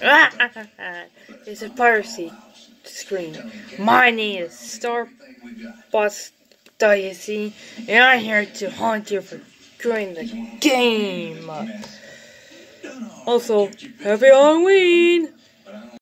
It's a piracy screen. My name is StarFox.exe, and I'm here to haunt you for during the game. Also, happy Halloween!